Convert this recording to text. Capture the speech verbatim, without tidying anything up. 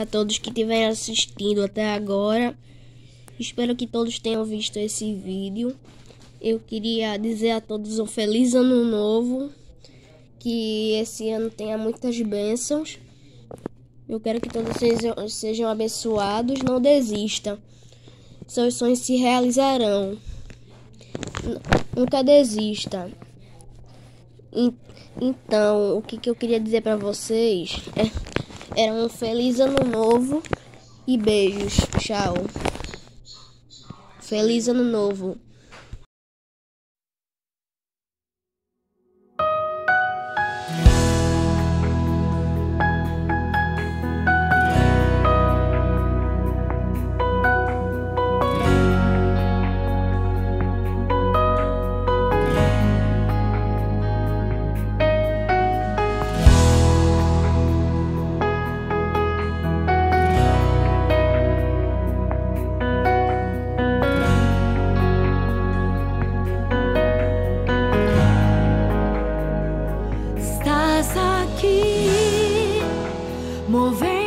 a todos que estiverem assistindo até agora. Espero que todos tenham visto esse vídeo. Eu queria dizer a todos um feliz ano novo. Que esse ano tenha muitas bênçãos. Eu quero que todos sejam, sejam abençoados. Não desista. Seus sonhos se realizarão. Nunca desista. Então, o que, que eu queria dizer para vocês é, era um feliz ano novo e beijos. Tchau. Feliz ano novo. Aqui, mover